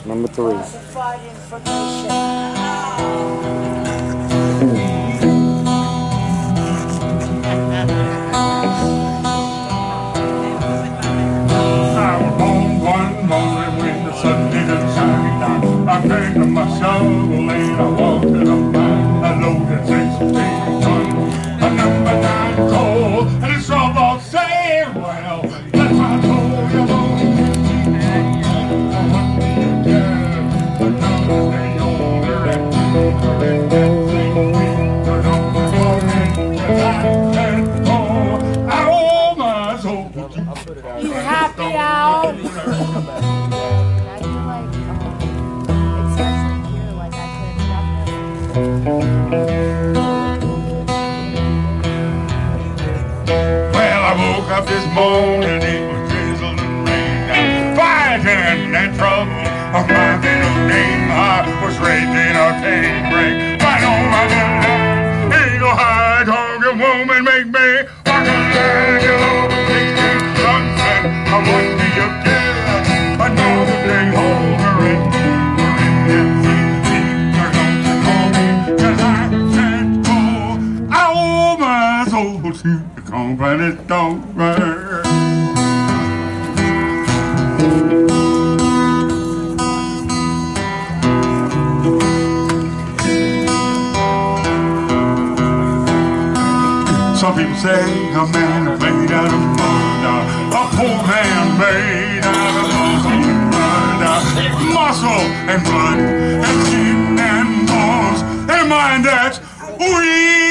Number 3. Classified information. I was born one morning when the sun didn't shine down. I picked up my shovel and I walked to the mine. I loaded 16 tons, a number 9 coal, and it's all about saying, well, that's my toll, you're only 15 tons. What do you care? Another day older and deeper in that same thing. You're not working, cause I can't go. I owe my soul to you. You happy now? I feel like, especially here, like I could Well, I woke up this morning, it was drizzling and raining, fighting that trouble of my middle name. I was raised in a canebrake, right on my line. Ain't no high-talking woman make me walk a line. You over 16 tons, and what do you get? Another day older and deeper in that same fever. Don't you call me, 'cause I can't go. I owe my soul to the company store. Some people say a man is made out of mud, a poor man made out of mud, muscle and blood and skin and bones and mind that's weak.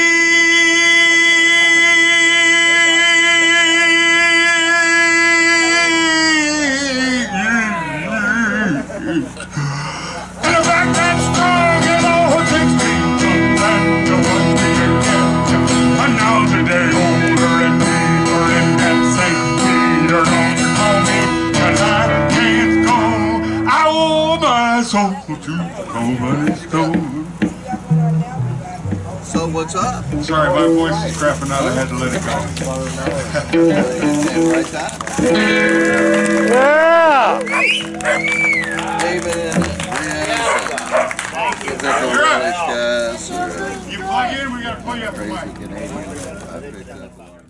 And a back that's strong and all it takes me and the one thing you get. And now today older and deeper in that same Peter, don't you call me, 'cause I can't go. I owe my soul to the company store. So what's up? Sorry, my voice is crapping out. I had to let it go. Right time. Yeah! David and You're up. guys. You plug in, we gotta pull you up the Crazy mic. Canadian. I picked up.